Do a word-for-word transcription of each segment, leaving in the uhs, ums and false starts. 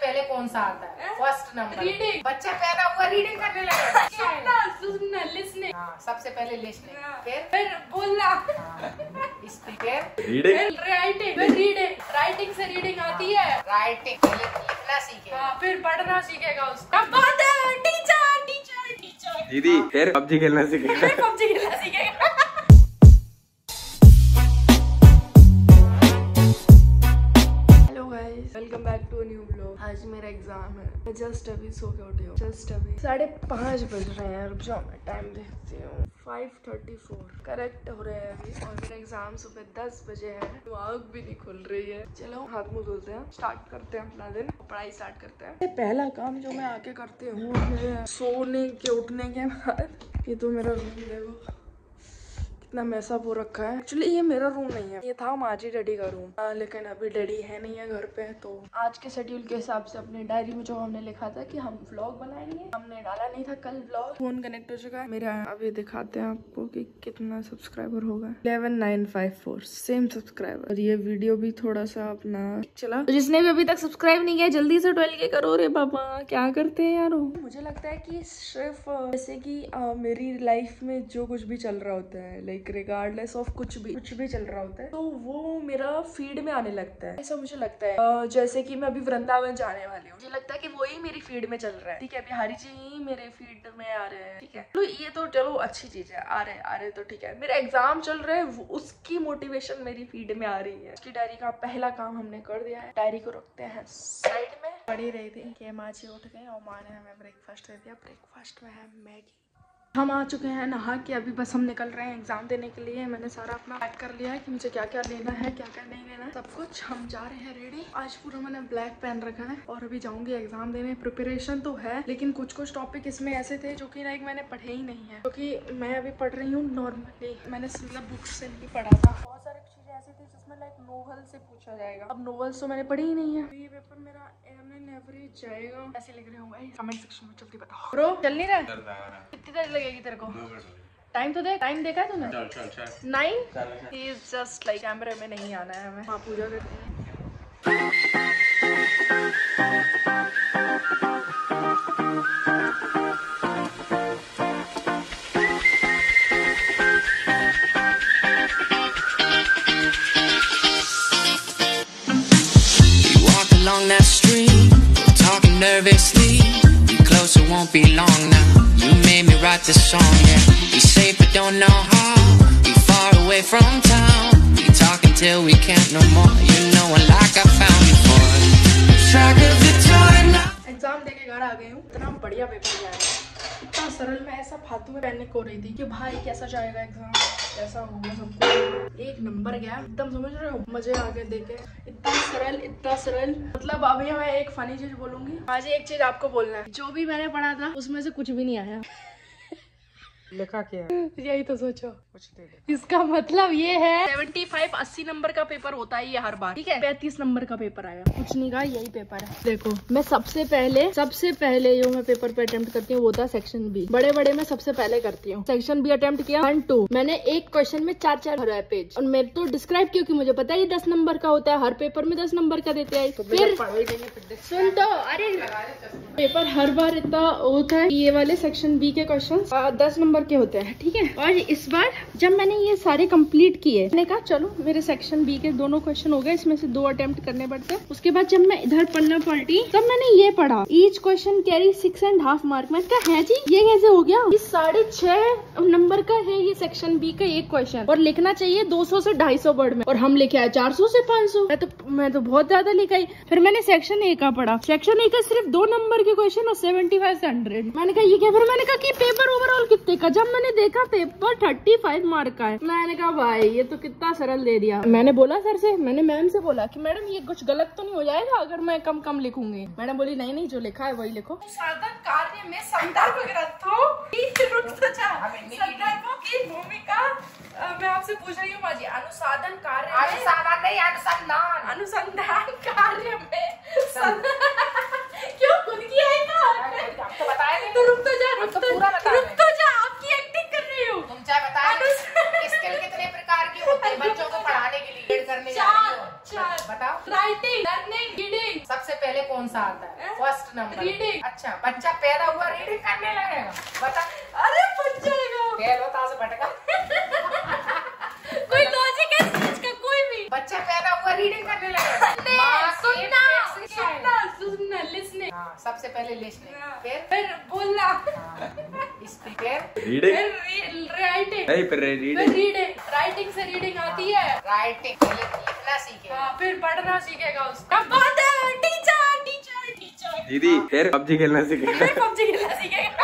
पहले कौन सा आता है? First number reading. बच्चा पैदा हुआ रीडिंग करने लगा। सुनना, सुनना, लिसनिंग। हाँ, सबसे पहले लिसनिंग, फिर फिर बोलना, स्पीकर, रीडिंग, राइटिंग, फिर रीडिंग। राइटिंग से रीडिंग आती है। राइटिंग, पहले लिखना सीखेगा। हाँ, फिर पढ़ना सीखेगा उसका। बात है, टीचर, टीचर, टीचर। दीदी फिर पबजी खेलना सीखेगा। फिर पबजी खेलना सीखेगा। Welcome back to new blog. आज मेरा एग्जाम है। मैं जस्ट अभी सो के उठी हूँ। जस्ट अभी साढ़े पाँच बज रहे हैं। रुक जाओ, मैं टाइम देखती हूँ। फाइव थर्टी फोर करेक्ट हो रहे हैं अभी। और मेरा एग्जाम सुबह दस बजे है। तो आँख भी नहीं खुल रही है। चलो हाथ मुँह धुलते हैं, स्टार्ट करते हैं अपना दिन, पढ़ाई स्टार्ट करते हैं। पहला काम जो मैं आके करती हूँ मेरे सोने के उठने के बाद, ये तो मेरा रूम देखो कितना मैसअप हो रखा है। एक्चुअली ये मेरा रूम नहीं है, ये था माजी डैडी का रूम। आ, लेकिन अभी डैडी है नहीं है घर पे। तो आज के शेड्यूल के हिसाब से अपने डायरी में जो हमने लिखा था कि हम व्लॉग बनाएंगे, हमने डाला नहीं था कल व्लॉग। फोन कनेक्ट हो चुका है मेरा। अभी दिखाते हैं आपको कि कितना सब्सक्राइबर होगा। Eleven nine five four same subscriber. और ये वीडियो भी थोड़ा सा अपना चला। तो जिसने भी अभी तक सब्सक्राइब नहीं किया जल्दी से ट्वेल्व के करो रे बाबा। क्या करते हैं यार। मुझे लगता है कि सिर्फ जैसे कि मेरी लाइफ में जो कुछ भी चल रहा होता है, लाइक रिगार्डलेस ऑफ कुछ भी कुछ भी चल रहा होता है, तो वो मेरा फीड में आने लगता है। ऐसा मुझे लगता है। uh, जैसे कि मैं अभी वृंदावन जाने वाली हूँ, मुझे लगता है कि वही मेरी फीड में चल रहा है। ठीक है, बिहारी जी ही मेरे फीड में आ रहे हैं। ठीक है, तो ये तो चलो अच्छी चीज है। आ रहे आ रहे तो ठीक है। मेरा एग्जाम चल रहा है, उसकी मोटिवेशन मेरी फीड में आ रही है। उसकी डायरी का पहला काम हमने कर दिया है। डायरी को रखते हैं साइड में। पढ़ी रही थी कि माँ जी उठ गए और माँ ने हमें ब्रेकफास्ट दे दिया। ब्रेकफास्ट में है मैगी। हम आ चुके हैं नहा के। अभी बस हम निकल रहे हैं एग्जाम देने के लिए। मैंने सारा अपना पैक कर लिया है कि मुझे क्या क्या लेना है, क्या क्या नहीं लेना है, सब कुछ। हम जा रहे हैं रेडी। आज पूरा मैंने ब्लैक पहन रखा है और अभी जाऊंगी एग्जाम देने। प्रिपरेशन तो है, लेकिन कुछ कुछ टॉपिक इसमें ऐसे थे जो कि लाइक मैंने पढ़े ही नहीं है, क्योंकि तो मैं अभी पढ़ रही हूँ नॉर्मली। मैंने मतलब बुक्स से नहीं पढ़ा था। बहुत सारी चीजें ऐसी थी जिसमें लाइक नोवेल से पूछा जाएगा। अब नोवेल्स तो मैंने पढ़ी ही नहीं है। ये पेपर मेरा एवरेज जाएगा। ऐसे लिख रहे होंगे कमेंट सेक्शन में। जल्दी बताओ ब्रो, चल नहीं रहा? कितनी देर लगेगी तेरे को? टाइम तो दे। टाइम देखा है तूने? चल चल चल nine. He is just like कैमरे में नहीं आना है हमें। वहाँ पूजा करते हैं। Along that street, talking nervously. Be closer, won't be long now. You made me write this song, yeah. Be safe, but don't know how. Be far away from town. Be talking till we can't no more. You know I like I found you for. Track of the time now. Exam देके घर आ गई हूँ। इतना बढ़िया paper गया है, इतना सरल। मैं ऐसा फालतू में पैनिक हो रही थी कि भाई कैसा जाएगा एग्जाम, कैसा होगा सबको। एक नंबर गया एकदम, समझ रहे हो? मजे आ गए देखे। इतना सरल, इतना सरल। मतलब अभी मैं एक फनी चीज बोलूंगी। आज एक चीज आपको बोलना है, जो भी मैंने पढ़ा था उसमें से कुछ भी नहीं आया। लिखा क्या है? यही तो सोचो। कुछ नहीं। इसका मतलब ये है सेवेंटी फाइव अस्सी नंबर का पेपर होता है ये हर बार। ठीक है, पैंतीस नंबर का पेपर आया। कुछ नहीं का यही पेपर है। देखो, मैं सबसे पहले सबसे पहले जो मैं पेपर पे अटेम्प्ट करती हूँ वो था सेक्शन बी। बड़े बड़े मैं सबसे पहले करती हूँ। सेक्शन बी अटेम्प्ट किया वन टू। मैंने एक क्वेश्चन में चार चार भरा है पेज। और मैं तो डिस्क्राइब क्योंकि मुझे पता है ये दस नंबर का होता है। हर पेपर में दस नंबर का देते हैं। फिर सुन तो, अरे पेपर हर बार इतना होता है। ये वाले सेक्शन बी के क्वेश्चन दस नंबर के होते हैं। ठीक है, और इस बार जब मैंने ये सारे कंप्लीट किए, मैंने कहा चलो मेरे सेक्शन बी के दोनों क्वेश्चन हो गए, इसमें से दो अटेम्प्ट करने पड़ते हैं। उसके बाद जब मैं इधर पढ़ना पलटी तब मैंने ये पढ़ा, each question carry six and half mark. मैं कहा है जी ये कैसे हो गया? ये साढ़े छह नंबर का है ये सेक्शन बी का एक क्वेश्चन, और लिखना चाहिए दो सौ से ढाई सौ वर्ड में, और हम लिखे आए चार सौ से पाँच सौ। मैं तो मैं तो बहुत ज्यादा लिखाई। फिर मैंने सेक्शन ए का पढ़ा। सेक्शन ए का सिर्फ दो नंबर के क्वेश्चन और सेवेंटी फाइव से हंड्रेड। मैंने कहा ये क्या? फिर मैंने कहा कि पेपर ओवरऑल कितने का? जब मैंने देखा पेपर थर्टी फाइव मार्क का है। मैंने कहा भाई ये तो कितना सरल दे दिया। मैंने बोला सर से, मैंने मैम से बोला कि मैडम ये कुछ गलत तो नहीं हो जाएगा अगर मैं कम कम लिखूंगी? मैडम बोली नहीं नहीं, जो लिखा है वही लिखो। साधन कार्य में संदर्भ ग्रंथों की भूमिका मैं आपसे पूछ रही हूँ माजी। अनुसाधन कार्य, अनुसाधन नहीं, अनुसंधान। अनुसंधान कार्य में क्यों खुद किया है का? तो बताया नहीं। तो रुक तो जा, रुक तो पूरा बता। रुक तो जा, आपकी एक्टिंग कर रही हूँ। तुम चाहे बताया स्किल कितने प्रकार की होती है बच्चों को पढ़ाने के लिए, करने जा रही हो। बताओ। Writing, learning, reading. सबसे पहले कौन सा सा आता है? First number reading. अच्छा, बच्चा पैदा हुआ रीडिंग करने लगेगा, बता। अरे बच्चा खेल होता से भटका। कोई लॉजिक है इस चीज का? कोई भी बच्चा पैदा हुआ रीडिंग करने लगेगा। सुनना सुनना सुनना लिसनिंग। हाँ, सबसे पहले लिसनिंग, फिर फिर बोलना, स्पीकर, रीडिंग फिर राइटिंग, नहीं फिर फिर रीडिंग रीडिंग। राइटिंग से रीडिंग आती है। राइटिंग, पहले लिखना सीखे। हाँ, फिर पढ़ना सीखेगा उसका। बात है टीचर टीचर टीचर। दीदी फिर पबजी खेलना सीखेगा। फिर पबजी खेलना सीखेगा।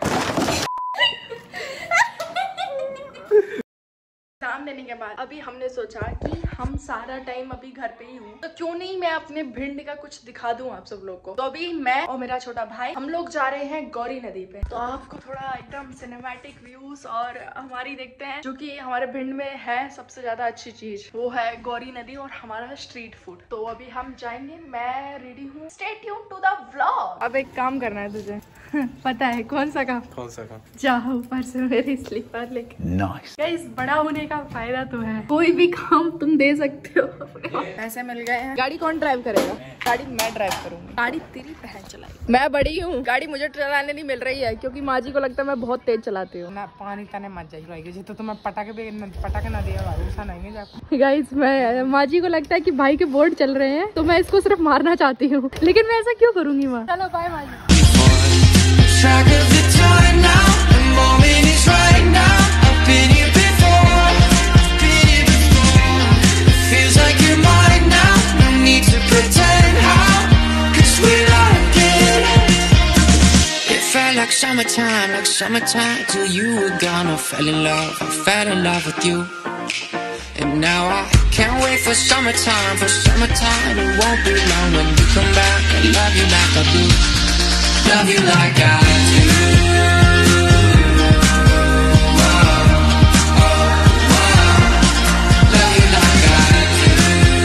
एग्जाम देने के बाद अभी हमने सोचा कि हम सारा टाइम अभी घर पे ही हूँ, तो क्यों नहीं मैं अपने भिंड का कुछ दिखा दूं आप सब लोग को। तो अभी मैं और मेरा छोटा भाई हम लोग जा रहे हैं गौरी नदी पे। तो आपको थोड़ा एकदम सिनेमैटिक व्यूज और हमारी देखते हैं, जो कि हमारे भिंड में है सबसे ज्यादा अच्छी चीज, वो है गौरी नदी और हमारा स्ट्रीट फूड। तो अभी हम जाएंगे, मैं रेडी हूँ। Stay tuned to the vlog. अब एक काम करना है तुझे, पता है कौन सा काम? कौन सा काम? जा ऊपर से मेरी स्लीपर लेके। नाइस। गाइस, बड़ा होने का फायदा तो है, कोई भी काम तुम दे सकते हो। पैसे मिल गए हैं। गाड़ी कौन ड्राइव करेगा? गाड़ी मैं ड्राइव करूंगी। गाड़ी तेरी बहन चलाएगी। मैं बड़ी हूँ, गाड़ी मुझे चलाने नहीं मिल रही है, क्योंकि माँ जी को लगता है मैं बहुत तेज चलाती हूँ। ना पानी तने मत जाइए, तो तुम्हें पटाखे पे पटाखे ना दिया भरोसा नहीं है। गाइस, मैं माँ जी को लगता है कि भाई के बोर्ड चल रहे हैं, तो मैं इसको सिर्फ मारना चाहती हूँ, लेकिन मैं ऐसा क्यों करूंगी माँ? चलो बाय माँ जी। Track of the time now, the moment is right now. I've been here before, I've been here before. Feels like you're mine now, no need to pretend how, 'cause we're locked in. It felt like summertime, like summertime till you were gone. I fell in love, I fell in love with you. And now I can't wait for summertime, for summertime. It won't be long when you come back. I love you like I do. Love you like I do. Whoa, oh, whoa. Love you like I do.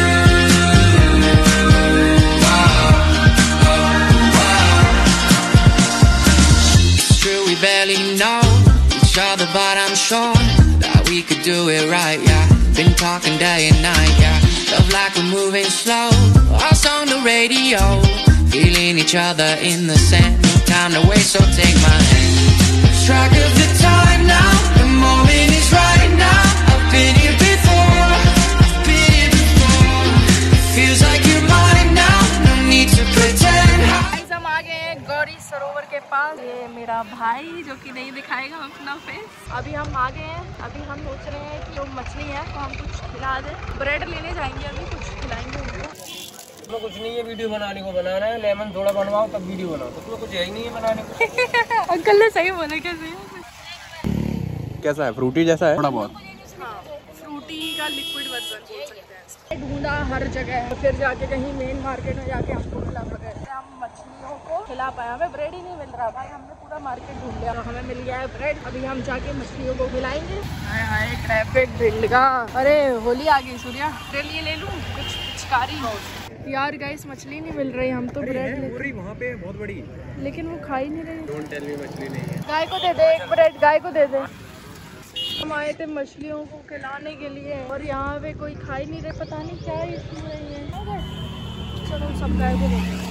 Whoa, oh, whoa. It's true we barely know each other, but I'm sure that we could do it right, yeah. Been talking day and night, yeah. Love like we're moving slow, us on the radio. Feeling each other in the sand. No time to waste, so take my hand. Track of the time now, the moment is right now. I've been here before, I've been here before. Feels like you're mine now, no need to pretend. हम आ गए हैं गौरी सरोवर के पास। ये मेरा भाई जो कि नहीं दिखाएगा अपना फेस। अभी हम आ गए हैं। अभी हम सोच रहे हैं कि जो मछली है तो हम कुछ खिला दें। ब्रेड लेने जाएंगे, अभी कुछ खिलाएंगे उनको। तुम्हें कुछ नहीं है वीडियो बनाने को, बनाना है लेमन थोड़ा बनवाओ तब वीडियो बनाओ, तो तुम्हें कुछ है ही नहीं है बनाने को। अंकल ने सही बोला। कैसे कैसा है? फ्रूटी जैसा है थोड़ा बहुत। हाँ, फ्रूटी का लिक्विड वर्जन बोल सकते हैं। ढूंढा हर जगह, फिर जाके कहीं मेन मार्केट में जाके हमको मिला बगैर हम मछलियों को खिला पाए। हमें ब्रेड ही नहीं मिल रहा भाई, हमने पूरा मार्केट ढूंढ लिया, तो हमें मिल गया है ब्रेड। अभी हम जाके मछलियों को खिलाएंगे। हाय हाय ट्रैफिक भिंड का। अरे होली आ गई सूर्या, तेरे लिए ले लूँ कुछ पिचकारी। यार गाइस, मछली नहीं मिल रही, हम तो ब्रेड ले। वहाँ पे बहुत बड़ी, लेकिन वो खा ही नहीं रही। डोंट टेल मी मछली नहीं है। गाय को दे दे एक ब्रेड, गाय को दे दे। हम आए थे मछलियों को खिलाने के लिए और यहाँ पे कोई खा ही नहीं रहे, पता नहीं क्या इशू है ये। चलो सब गाय को दे दे।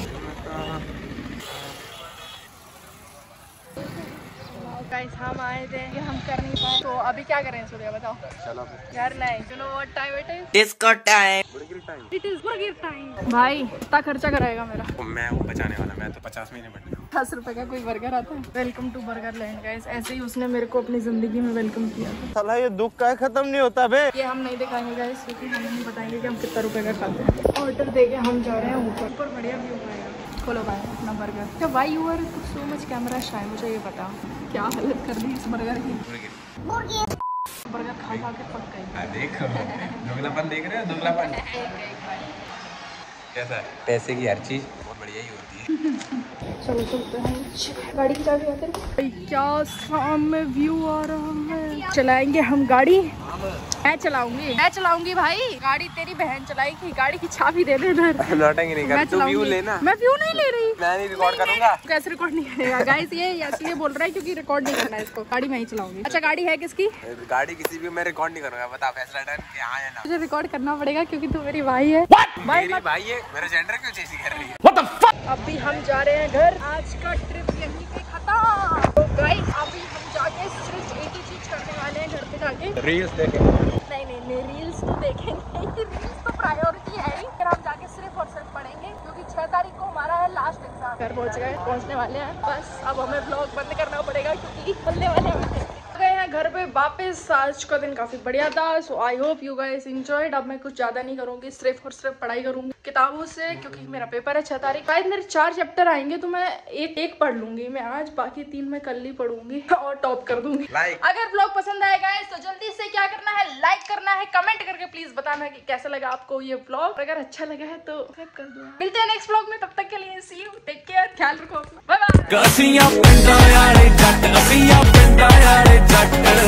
गाइस, हम आए थे कि हम कर नहीं पाए, तो अभी क्या करें सूर्या बताओ? चलो यार नहीं, you know what time it is? Disco time. It is burger time. भाई कितना खर्चा कराएगा मेरा? मैं वो बचाने वाला, मैं तो पचास महीने बढ़ गया। दस रुपए का कोई बर्गर आता है? Welcome to burger land guys. ऐसे ही उसने मेरे को अपनी जिंदगी में वेलकम किया था। साला ये दुख का खत्म नहीं होता बे। ये हम नहीं दिखाएंगे गाइस, क्योंकि हम नहीं बताएंगे कि हम कितना रुपए का खाते हैं। ऑर्डर देके हम जा रहे हैं ऊपर। ऊपर बढ़िया व्यू आएगा। खोलो भाई अपना बर्गर। क्या why you are so much camera shy? मुझे ये बता, क्या हालत कर दी इस बर्गर की? बर्गर खा खा के पक गई। देखो दुगलापन देख रहे हो, दुगलापन कैसा है? पैसे की हर चीज बहुत बढ़िया ही होती है। चलो चलते हैं। गाड़ी की चाबी आते हैं। क्या सामने व्यू आ रहा है। चलाएंगे हम गाड़ी। मैं चलाऊंगी, मैं चलाऊंगी भाई। गाड़ी तेरी बहन चलाएगी। गाड़ी की चाबी दे दे इधर। लौटेंगे नहीं कर, तू व्यू लेना। मैं व्यू नहीं ले रही। मैं नहीं रिकॉर्ड करूंगा। कैसे रिकॉर्ड नहीं करेगा गाइस, ये इसलिए बोल रहा है क्योंकि रिकॉर्ड नहीं करना है इसको। गाड़ी मैं ही चलाऊंगी। अच्छा गाड़ी है किसकी? गाड़ी किसी भी, मैं रिकॉर्ड नहीं करूंगा। बता फैसला डन कि हाँ या ना। मुझे रिकॉर्ड करना पड़ेगा क्योंकि तू मेरी भाई है। मेरी भाई है, मेरा जेंडर क्यों चेंज कर रही है? अभी हम जा रहे हैं घर। आज का ट्रिप यहीं पे खत्म। तो गाइस अभी हम जाके सिर्फ एक ही चीज करने वाले हैं घर पे जाके, रील्स देखे। नहीं नहीं नहीं रील्स तो देखेंगे, रील्स तो प्रायोरिटी है ही। फिर हम जाके सिर्फ और सिर्फ पढ़ेंगे क्योंकि छह तारीख को हमारा है लास्ट एग्जाम। घर पहुंच गए, पहुंचने वाले हैं। बस अब हमें ब्लॉग बंद करना पड़ेगा क्योंकि खुलने वाले हैं। गए हैं घर पे वापस। आज का दिन काफी बढ़िया था। So I hope you guys enjoyed. अब मैं कुछ ज्यादा नहीं करूंगी, सिर्फ और सिर्फ पढ़ाई करूंगी किताबों से क्योंकि मेरा पेपर है छह तारीख। शायद मेरे चार चैप्टर आएंगे तो मैं एक एक पढ़ लूंगी मैं आज, बाकी तीन मैं कल ही पढ़ूंगी और टॉप कर दूंगी। Like. अगर ब्लॉग पसंद आएगा तो जल्दी से क्या करना है, लाइक करना है, कमेंट करके प्लीज बताना कि कैसा लगा आपको ये ब्लॉग। अगर अच्छा लगा है तो सब्सक्राइब कर दो। मिलते हैं नेक्स्ट ब्लॉग में, तब तक के लिए सी यू, टेक केयर, ख्याल रखो अपना, बाय बाय।